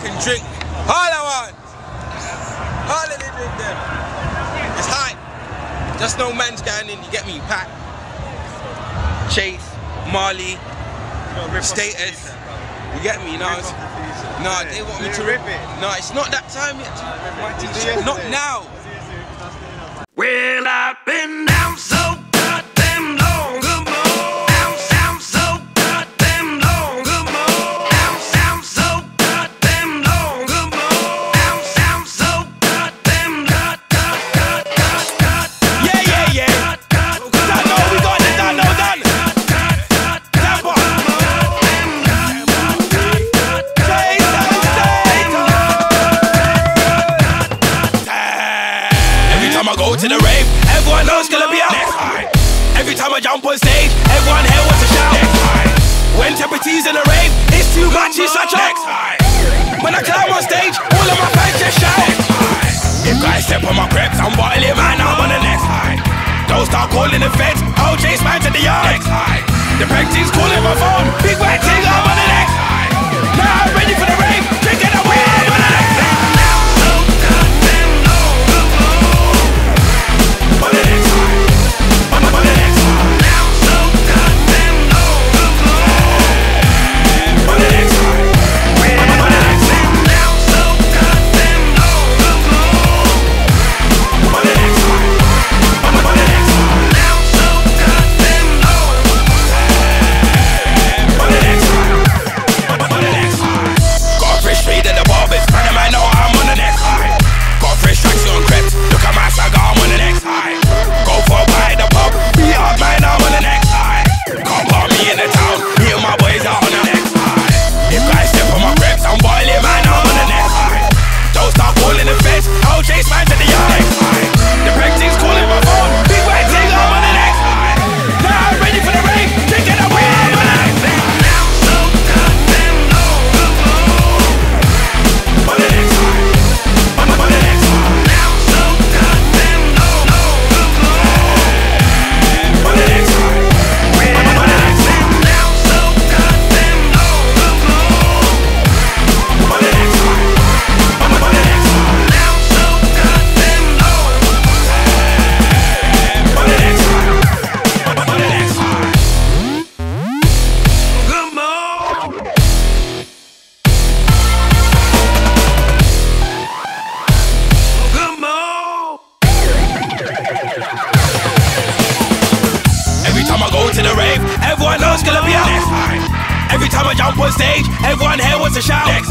can drink all I want. All of the drink them. It's high. Just no man's going in, you get me? Pat, Chase, Marley, Status. You get me? No, they want me to rip it. No, it's not that time yet. Not now. Well, I've been down so goddamn long ago. Down so goddamn long ago. Down so goddamn long ago. Down so goddamn Yeah. Done, no, we got it, done. Every time I go to the rave, everyone knows it's gonna be out. Every time I jump on stage, everyone here wants to shout. When Tempertee's in the rave, it's too much, it's such a. When I climb on stage, all of my fans just shout. If guys step on my creps, I'm bottling man, I'm on the next high. Don't start calling the feds, OJ's man to the yard. The prank team's calling my phone, big white thing, I'm on the next high. Now I'm ready for the rave, drinking away, I'm on the next high. Everyone knows it's gonna be out. Every time I jump on stage, everyone here wants to shout.